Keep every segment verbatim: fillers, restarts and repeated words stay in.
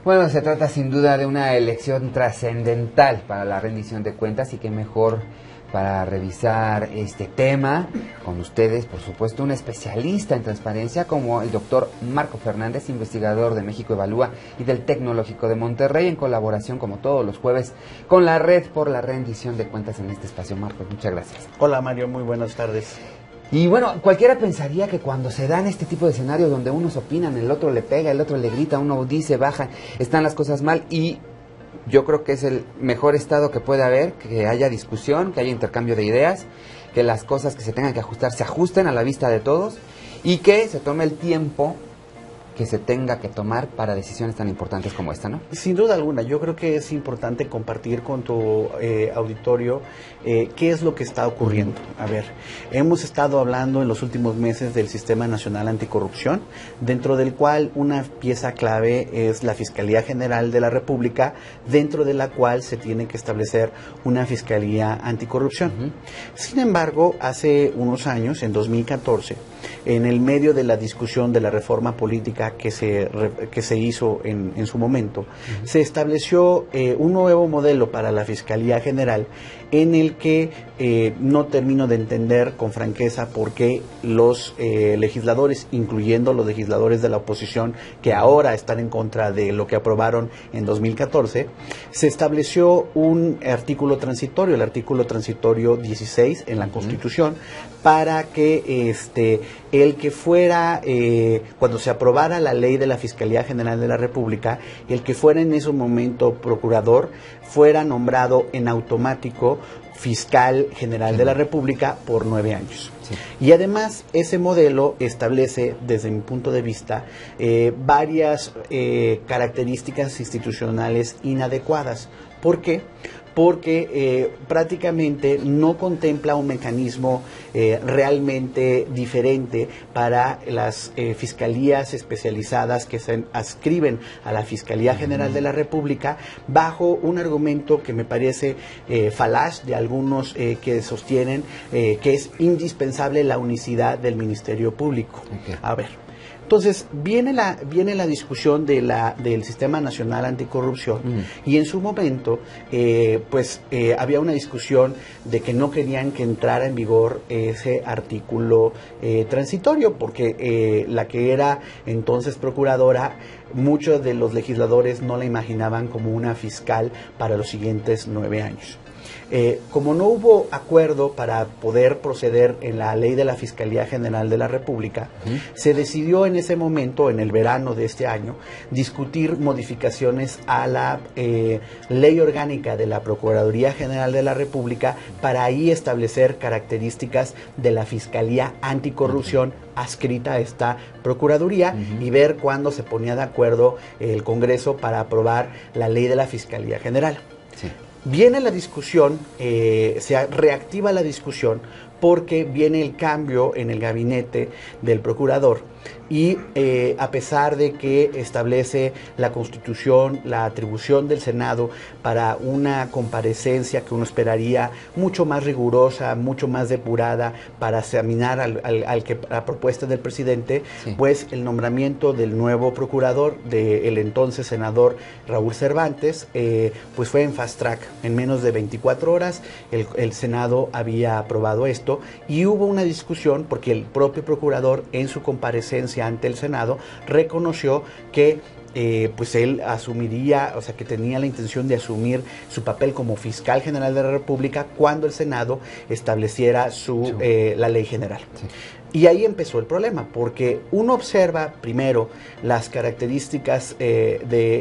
Bueno, se trata sin duda de una elección trascendental para la rendición de cuentas y qué mejor para revisar este tema con ustedes, por supuesto, un especialista en transparencia como el doctor Marco Fernández, investigador de México Evalúa y del Tecnológico de Monterrey, en colaboración como todos los jueves con la Red por la Rendición de Cuentas en este espacio. Marco, muchas gracias. Hola Mario, muy buenas tardes. Y bueno, cualquiera pensaría que cuando se dan este tipo de escenarios donde unos opinan, el otro le pega, el otro le grita, uno dice, baja, están las cosas mal, y yo creo que es el mejor estado que puede haber, que haya discusión, que haya intercambio de ideas, que las cosas que se tengan que ajustar se ajusten a la vista de todos y que se tome el tiempo que se tenga que tomar para decisiones tan importantes como esta, ¿no? Sin duda alguna, yo creo que es importante compartir con tu eh, auditorio eh, qué es lo que está ocurriendo. A ver, hemos estado hablando en los últimos meses del Sistema Nacional Anticorrupción, dentro del cual una pieza clave es la Fiscalía General de la República, dentro de la cual se tiene que establecer una Fiscalía Anticorrupción. Uh-huh. Sin embargo, hace unos años, en dos mil catorce, en el medio de la discusión de la reforma política que se, que se hizo en, en su momento, uh-huh. se estableció eh, un nuevo modelo para la Fiscalía General en el que eh, no termino de entender con franqueza por qué los eh, legisladores, incluyendo los legisladores de la oposición que ahora están en contra de lo que aprobaron en dos mil catorce, se estableció un artículo transitorio, el artículo transitorio dieciséis en la uh-huh. Constitución, para que este el que fuera, eh, cuando se aprobara la ley de la Fiscalía General de la República, el que fuera en ese momento procurador, fuera nombrado en automático fiscal general de la República por nueve años. Sí. Y además ese modelo establece, desde mi punto de vista, eh, varias eh, características institucionales inadecuadas. ¿Por qué? Porque eh, prácticamente no contempla un mecanismo eh, realmente diferente para las eh, fiscalías especializadas que se adscriben a la Fiscalía General de la República, bajo un argumento que me parece eh, falaz de algunos eh, que sostienen eh, que es indispensable la unicidad del Ministerio Público. Okay. A ver. Entonces, viene la, viene la discusión de la, del Sistema Nacional Anticorrupción uh-huh. y en su momento, eh, pues, eh, había una discusión de que no querían que entrara en vigor ese artículo eh, transitorio, porque eh, la que era entonces procuradora, muchos de los legisladores no la imaginaban como una fiscal para los siguientes nueve años. Eh, como no hubo acuerdo para poder proceder en la ley de la Fiscalía General de la República, uh-huh. se decidió en ese momento, en el verano de este año, discutir modificaciones a la eh, ley orgánica de la Procuraduría General de la República para ahí establecer características de la Fiscalía Anticorrupción uh-huh. adscrita a esta Procuraduría uh-huh. y ver cuándo se ponía de acuerdo el Congreso para aprobar la ley de la Fiscalía General. Sí. Viene la discusión, eh, se reactiva la discusión porque viene el cambio en el gabinete del procurador y eh, a pesar de que establece la Constitución la atribución del Senado para una comparecencia que uno esperaría mucho más rigurosa, mucho más depurada para examinar al, al, al que, la propuesta del presidente, sí. pues el nombramiento del nuevo procurador, del entonces senador Raúl Cervantes, eh, pues fue en fast track, en menos de veinticuatro horas el, el Senado había aprobado esto y hubo una discusión porque el propio procurador en su comparecencia ante el Senado reconoció que eh, pues él asumiría, o sea que tenía la intención de asumir su papel como fiscal general de la República cuando el Senado estableciera su, sí. eh, la ley general. Sí. Y ahí empezó el problema, porque uno observa primero las características eh,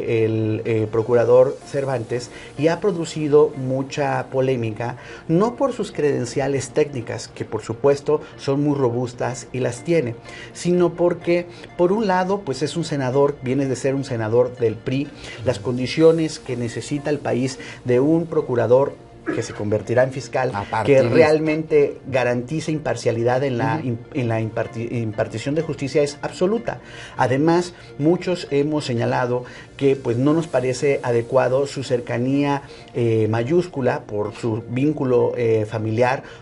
del eh, procurador Cervantes y ha producido mucha polémica, no por sus credenciales técnicas, que por supuesto son muy robustas y las tiene, sino porque, por un lado, pues es un senador, viene de ser un senador del P R I, las condiciones que necesita el país de un procurador que se convertirá en fiscal, que realmente garantiza imparcialidad en la, uh-huh. en la imparti impartición de justicia es absoluta. Además, muchos hemos señalado que pues no nos parece adecuado su cercanía eh, mayúscula por su vínculo eh, familiar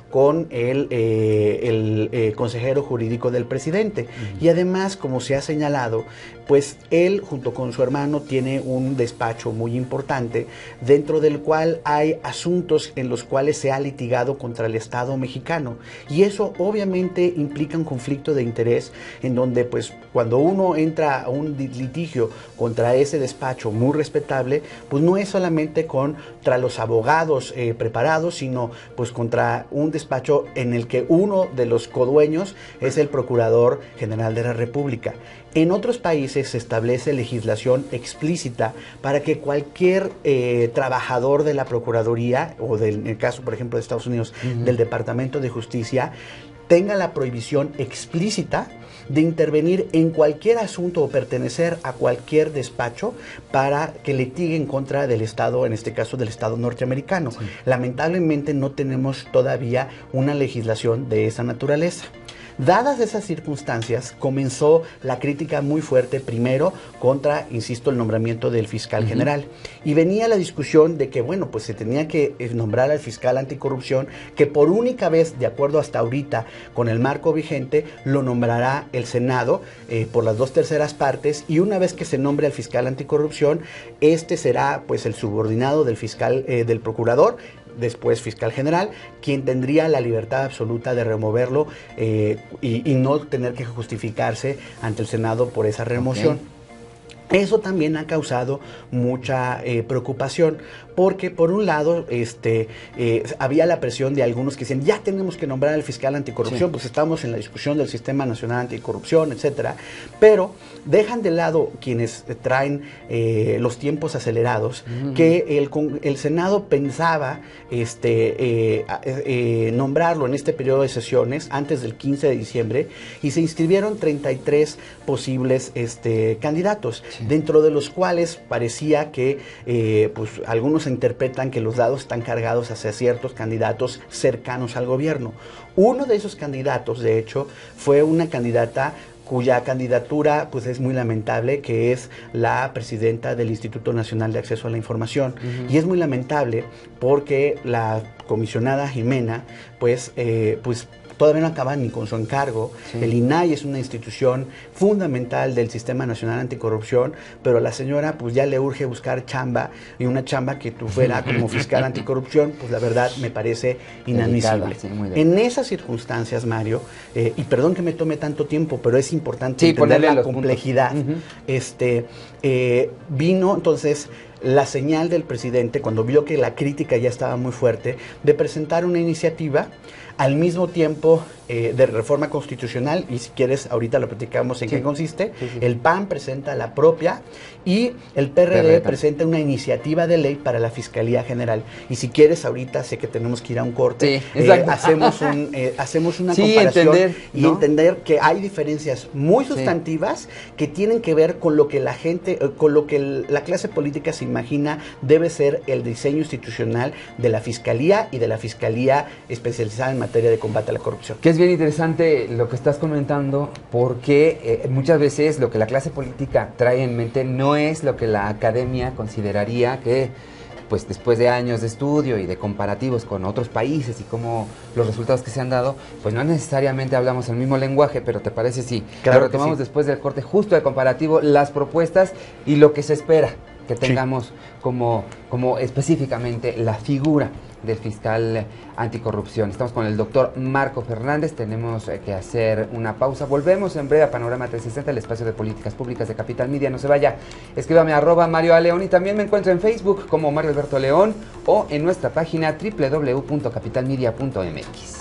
con el, eh, el eh, consejero jurídico del presidente. Uh-huh. Y además, como se ha señalado, pues él junto con su hermano tiene un despacho muy importante dentro del cual hay asuntos en los cuales se ha litigado contra el Estado mexicano, y eso obviamente implica un conflicto de interés en donde pues cuando uno entra a un litigio contra ese despacho muy respetable, pues no es solamente contra los abogados eh, preparados, sino pues contra un despacho en el que uno de los codueños es el Procurador General de la República. En otros países se establece legislación explícita para que cualquier eh, trabajador de la Procuraduría, o del, en el caso, por ejemplo, de Estados Unidos, uh-huh, del Departamento de Justicia, tenga la prohibición explícita de intervenir en cualquier asunto o pertenecer a cualquier despacho para que litigue en contra del Estado, en este caso del Estado norteamericano. Sí. Lamentablemente no tenemos todavía una legislación de esa naturaleza. Dadas esas circunstancias, comenzó la crítica muy fuerte, primero contra, insisto, el nombramiento del fiscal uh-huh. general. Y venía la discusión de que, bueno, pues se tenía que nombrar al fiscal anticorrupción, que por única vez, de acuerdo hasta ahorita con el marco vigente, lo nombrará el Senado eh, por las dos terceras partes, y una vez que se nombre al fiscal anticorrupción, este será pues el subordinado del fiscal, eh, del procurador, después fiscal general, quien tendría la libertad absoluta de removerlo eh, y, y no tener que justificarse ante el Senado por esa remoción. Okay. Eso también ha causado mucha eh, preocupación, porque por un lado este, eh, había la presión de algunos que decían, ya tenemos que nombrar al fiscal anticorrupción, sí, pues estamos en la discusión del Sistema Nacional Anticorrupción, etcétera, pero dejan de lado quienes traen eh, los tiempos acelerados, uh-huh, que el, el Senado pensaba este, eh, eh, nombrarlo en este periodo de sesiones antes del quince de diciembre, y se inscribieron treinta y tres posibles este, candidatos, sí, dentro de los cuales parecía que eh, pues, algunos interpretan que los dados están cargados hacia ciertos candidatos cercanos al gobierno. Uno de esos candidatos, de hecho, fue una candidata cuya candidatura pues es muy lamentable, que es la presidenta del Instituto Nacional de Acceso a la Información. Uh-huh. Y es muy lamentable porque la comisionada Jimena pues, eh, pues todavía no acaba ni con su encargo. Sí. El I N A I es una institución fundamental del Sistema Nacional Anticorrupción, pero a la señora pues ya le urge buscar chamba, y una chamba que tú fuera como fiscal anticorrupción, pues la verdad me parece inadmisible. Sí, en esas circunstancias, Mario, eh, y perdón que me tome tanto tiempo, pero es importante sí, entender la complejidad, uh-huh, este, eh, vino entonces la señal del presidente, cuando vio que la crítica ya estaba muy fuerte, de presentar una iniciativa al mismo tiempo eh, de reforma constitucional, y si quieres ahorita lo platicamos en sí, qué consiste. Sí, sí. El P A N presenta la propia y el P R D, P R D presenta una iniciativa de ley para la Fiscalía General. Y si quieres ahorita, sé que tenemos que ir a un corte, sí, eh, hacemos, un, eh, hacemos una sí, comparación entender, y ¿no? entender que hay diferencias muy sustantivas sí, que tienen que ver con lo que la gente, eh, con lo que el, la clase política se imagina debe ser el diseño institucional de la Fiscalía y de la Fiscalía especializada en materia de combate a la corrupción. Que es bien interesante lo que estás comentando, porque eh, muchas veces lo que la clase política trae en mente no es lo que la academia consideraría que, pues después de años de estudio y de comparativos con otros países y cómo los resultados que se han dado, pues no necesariamente hablamos el mismo lenguaje, pero ¿te parece? Sí. Claro, lo retomamos sí, después del corte justo de comparativo, las propuestas y lo que se espera que tengamos sí, como, como específicamente la figura del fiscal anticorrupción. Estamos con el doctor Marco Fernández, tenemos que hacer una pausa. Volvemos en breve a Panorama trescientos sesenta, el espacio de políticas públicas de Capital Media. No se vaya, escríbame arroba Mario A. León, y también me encuentro en Facebook como Mario Alberto León o en nuestra página doble u doble u doble u punto capital media punto m x.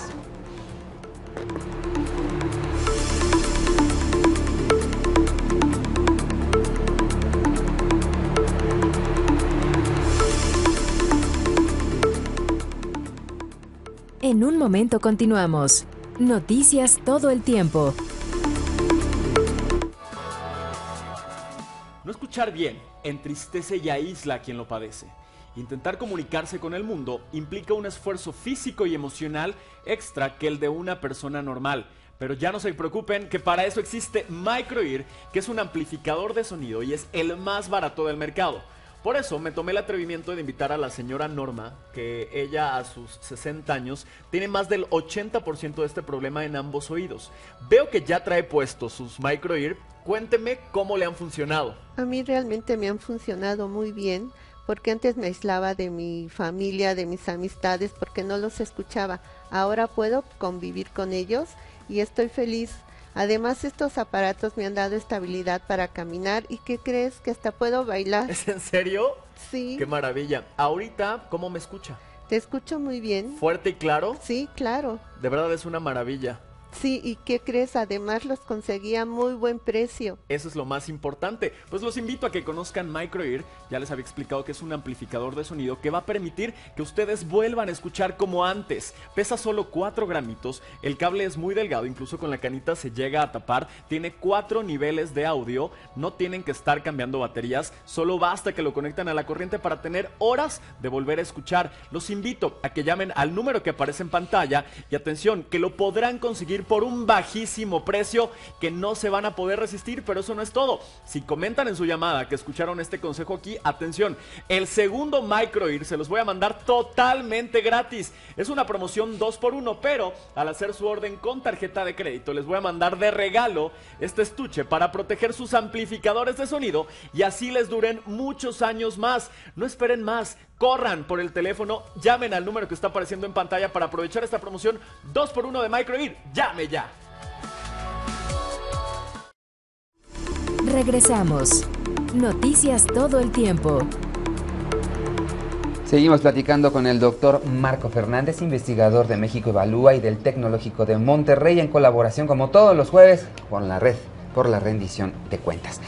En un momento continuamos. Noticias todo el tiempo. No escuchar bien entristece y aísla a quien lo padece. Intentar comunicarse con el mundo implica un esfuerzo físico y emocional extra que el de una persona normal. Pero ya no se preocupen, que para eso existe Microear, que es un amplificador de sonido y es el más barato del mercado. Por eso me tomé el atrevimiento de invitar a la señora Norma, que ella a sus sesenta años tiene más del ochenta por ciento de este problema en ambos oídos. Veo que ya trae puestos sus microear. Cuénteme cómo le han funcionado. A mí realmente me han funcionado muy bien, porque antes me aislaba de mi familia, de mis amistades, porque no los escuchaba. Ahora puedo convivir con ellos y estoy feliz. Además, estos aparatos me han dado estabilidad para caminar. ¿Y qué crees? Que hasta puedo bailar. ¿Es en serio? Sí. Qué maravilla. Ahorita, ¿cómo me escucha? Te escucho muy bien. ¿Fuerte y claro? Sí, claro. De verdad es una maravilla. Sí, ¿y qué crees? Además los conseguí a muy buen precio. Eso es lo más importante. Pues los invito a que conozcan microear. Ya les había explicado que es un amplificador de sonido que va a permitir que ustedes vuelvan a escuchar como antes. Pesa solo cuatro gramitos, el cable es muy delgado, incluso con la canita se llega a tapar. Tiene cuatro niveles de audio, no tienen que estar cambiando baterías, solo basta que lo conectan a la corriente para tener horas de volver a escuchar. Los invito a que llamen al número que aparece en pantalla y atención, que lo podrán conseguir por un bajísimo precio que no se van a poder resistir, pero eso no es todo. Si comentan en su llamada que escucharon este consejo aquí, atención, el segundo microear se los voy a mandar totalmente gratis. Es una promoción dos por uno, pero al hacer su orden con tarjeta de crédito les voy a mandar de regalo este estuche para proteger sus amplificadores de sonido y así les duren muchos años más. No esperen más. Corran por el teléfono, llamen al número que está apareciendo en pantalla para aprovechar esta promoción dos por uno de microear. ¡Llame ya! Regresamos. Noticias todo el tiempo. Seguimos platicando con el doctor Marco Fernández, investigador de México Evalúa y del Tecnológico de Monterrey, en colaboración, como todos los jueves, con la red por la rendición de cuentas.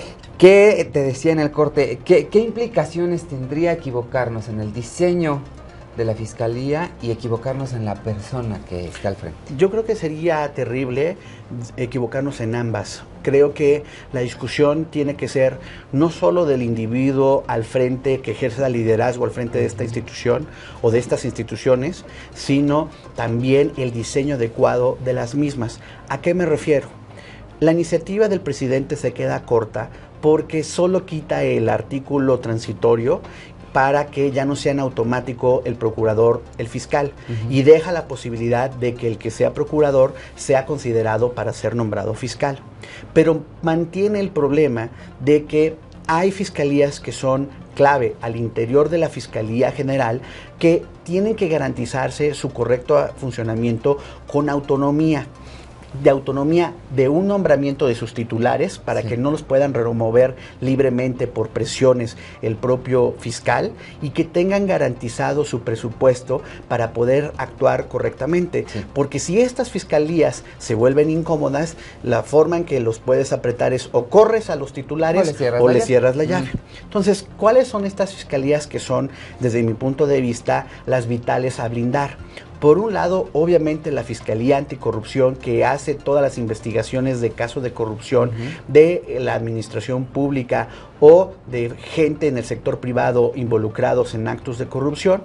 ¿Qué te decía en el corte? ¿Qué, qué implicaciones tendría equivocarnos en el diseño de la fiscalía y equivocarnos en la persona que está al frente? Yo creo que sería terrible equivocarnos en ambas. Creo que la discusión tiene que ser no solo del individuo al frente que ejerce el liderazgo al frente de esta institución o de estas instituciones, sino también el diseño adecuado de las mismas. ¿A qué me refiero? La iniciativa del presidente se queda corta porque solo quita el artículo transitorio para que ya no sea en automático el procurador, el fiscal, uh-huh. y deja la posibilidad de que el que sea procurador sea considerado para ser nombrado fiscal. Pero mantiene el problema de que hay fiscalías que son clave al interior de la Fiscalía General que tienen que garantizarse su correcto funcionamiento con autonomía. De autonomía de un nombramiento de sus titulares para sí. que no los puedan remover libremente por presiones el propio fiscal y que tengan garantizado su presupuesto para poder actuar correctamente. Sí. Porque si estas fiscalías se vuelven incómodas, la forma en que los puedes apretar es o corres a los titulares o le cierras, o la, le cierras la llave. Mm. Entonces, ¿cuáles son estas fiscalías que son, desde mi punto de vista, las vitales a blindar? Por un lado, obviamente, la Fiscalía Anticorrupción, que hace todas las investigaciones de casos de corrupción uh-huh. de la administración pública o de gente en el sector privado involucrados en actos de corrupción.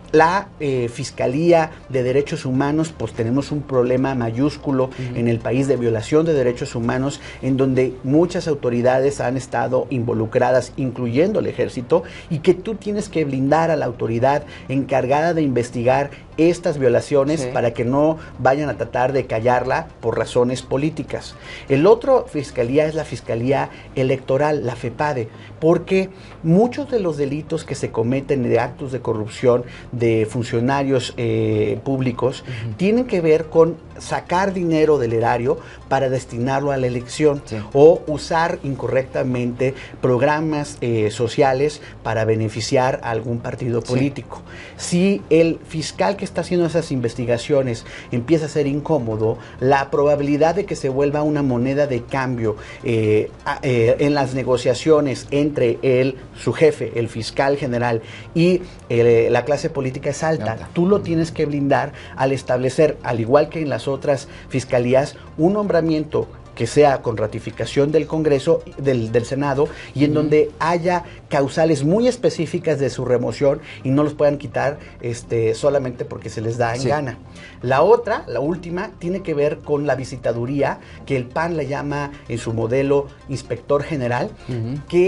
La eh, Fiscalía de Derechos Humanos, pues tenemos un problema mayúsculo uh-huh. en el país de violación de derechos humanos, en donde muchas autoridades han estado involucradas, incluyendo el ejército, y que tú tienes que blindar a la autoridad encargada de investigar estas violaciones sí. para que no vayan a tratar de callarla por razones políticas. El otro fiscalía es la Fiscalía Electoral, la FEPADE, porque muchos de los delitos que se cometen de actos de corrupción de funcionarios eh, públicos uh-huh. tienen que ver con sacar dinero del erario para destinarlo a la elección sí. o usar incorrectamente programas eh, sociales para beneficiar a algún partido político. Sí. Si el fiscal que está haciendo esas investigaciones empieza a ser incómodo, la probabilidad de que se vuelva una moneda de cambio eh, eh, en las negociaciones entre él, su jefe, el fiscal general y eh, la clase política es alta. Alta. Tú lo tienes que blindar al establecer, al igual que en las otras fiscalías, un nombramiento que sea con ratificación del Congreso, del, del Senado, y en uh-huh. donde haya causales muy específicas de su remoción y no los puedan quitar este, solamente porque se les da en sí. gana. La otra, la última, tiene que ver con la visitaduría, que el P A N la llama en su modelo inspector general, uh-huh. que es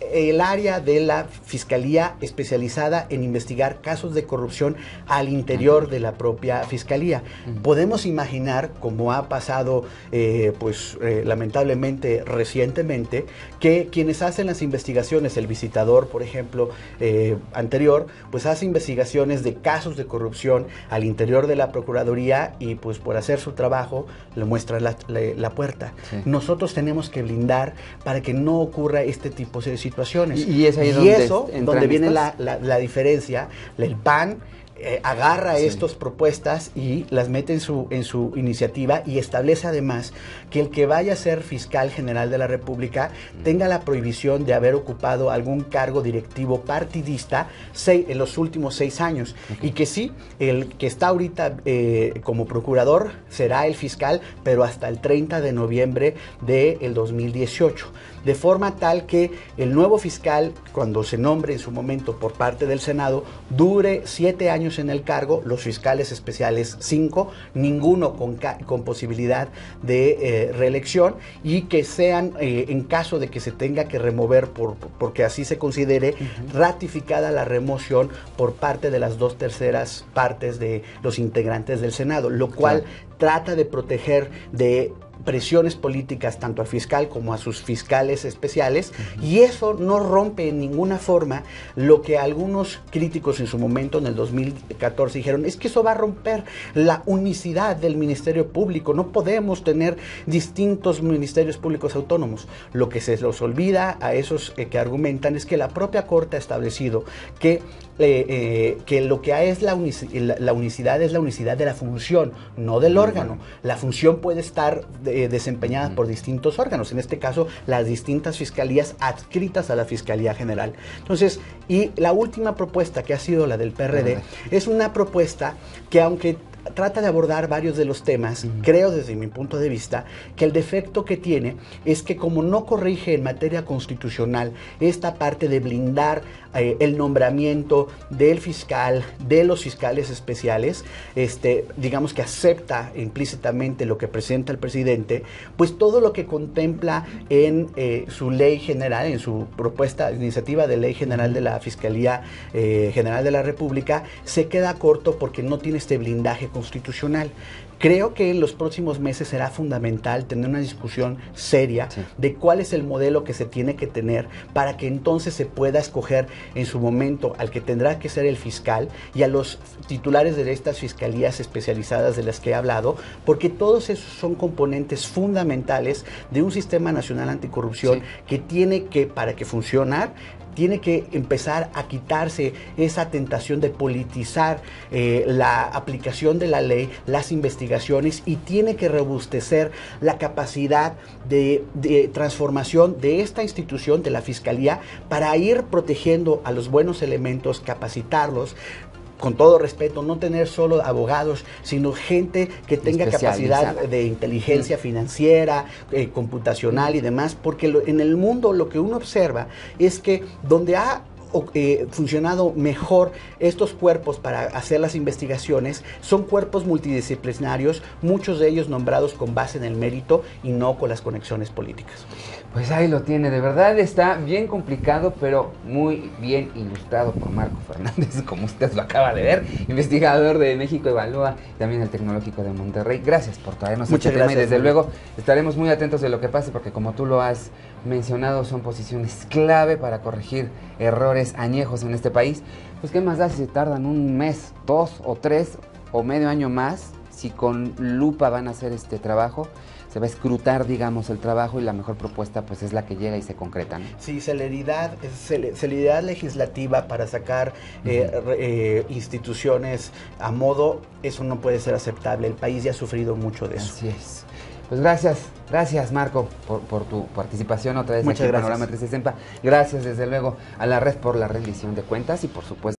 el área de la Fiscalía especializada en investigar casos de corrupción al interior de la propia Fiscalía. Podemos imaginar, como ha pasado eh, pues eh, lamentablemente recientemente, que quienes hacen las investigaciones, el visitador, por ejemplo, eh, anterior, pues hace investigaciones de casos de corrupción al interior de la Procuraduría y pues por hacer su trabajo le muestra la, la, la puerta. Sí. Nosotros tenemos que blindar para que no ocurra este tipo de situaciones. Y, y es ahí y donde eso, donde viene la, la, la diferencia, el P A N Eh, agarra sí. estas propuestas y las mete en su, en su iniciativa y establece además que el que vaya a ser fiscal general de la República mm. tenga la prohibición de haber ocupado algún cargo directivo partidista seis, en los últimos seis años. Okay. Y que sí, el que está ahorita eh, como procurador será el fiscal, pero hasta el treinta de noviembre del dos mil dieciocho. De forma tal que el nuevo fiscal, cuando se nombre en su momento por parte del Senado, dure siete años en el cargo, los fiscales especiales cinco, ninguno con, con posibilidad de eh, reelección, y que sean, eh, en caso de que se tenga que remover, por, porque así se considere, uh-huh. ratificada la remoción por parte de las dos terceras partes de los integrantes del Senado, lo cual claro. trata de proteger de presiones políticas tanto al fiscal como a sus fiscales especiales, uh-huh. y eso no rompe en ninguna forma lo que algunos críticos en su momento, en el dos mil catorce, dijeron, es que eso va a romper la unicidad del Ministerio Público, no podemos tener distintos ministerios públicos autónomos. Lo que se los olvida a esos eh, que argumentan es que la propia Corte ha establecido que Eh, eh, que lo que es la, unici la, la unicidad es la unicidad de la función, no del órgano. La función puede estar de, desempeñada por distintos órganos, en este caso las distintas fiscalías adscritas a la Fiscalía General. Entonces, y la última propuesta, que ha sido la del P R D, es una propuesta que, aunque trata de abordar varios de los temas, uh-huh. creo desde mi punto de vista que el defecto que tiene es que, como no corrige en materia constitucional esta parte de blindar eh, el nombramiento del fiscal, de los fiscales especiales, este, digamos que acepta implícitamente lo que presenta el presidente, pues todo lo que contempla en eh, su ley general, en su propuesta, iniciativa de ley general de la Fiscalía eh, General de la República, se queda corto porque no tiene este blindaje constitucional. Creo que en los próximos meses será fundamental tener una discusión seria sí. de cuál es el modelo que se tiene que tener para que entonces se pueda escoger en su momento al que tendrá que ser el fiscal y a los titulares de estas fiscalías especializadas de las que he hablado, porque todos esos son componentes fundamentales de un sistema nacional anticorrupción sí. que tiene que, para que funcionar, tiene que empezar a quitarse esa tentación de politizar eh, la aplicación de la ley, las investigaciones, y tiene que robustecer la capacidad de, de transformación de esta institución, de la Fiscalía, para ir protegiendo a los buenos elementos, capacitarlos. Con todo respeto, no tener solo abogados, sino gente que tenga capacidad de inteligencia financiera, eh, computacional y demás, porque lo, en el mundo lo que uno observa es que donde ha eh, funcionado mejor estos cuerpos para hacer las investigaciones son cuerpos multidisciplinarios, muchos de ellos nombrados con base en el mérito y no con las conexiones políticas. Pues ahí lo tiene, de verdad está bien complicado, pero muy bien ilustrado por Marco Fernández, como usted lo acaba de ver, investigador de México Evalúa, también el Tecnológico de Monterrey. Gracias por traernos Muchas este gracias, tema, y desde man. luego estaremos muy atentos de lo que pase, porque como tú lo has mencionado, son posiciones clave para corregir errores añejos en este país. Pues qué más da si se tardan un mes, dos o tres o medio año más, si con lupa van a hacer este trabajo. Se va a escrutar, digamos, el trabajo, y la mejor propuesta pues es la que llega y se concreta, ¿no? Sí, celeridad, celeridad legislativa para sacar uh-huh. eh, eh, instituciones a modo, eso no puede ser aceptable. El país ya ha sufrido mucho de eso. Así es. Pues gracias, gracias Marco por, por tu participación otra vez Muchas aquí en gracias. Panorama trescientos sesenta. Gracias desde luego a la red por la rendición de cuentas y por supuesto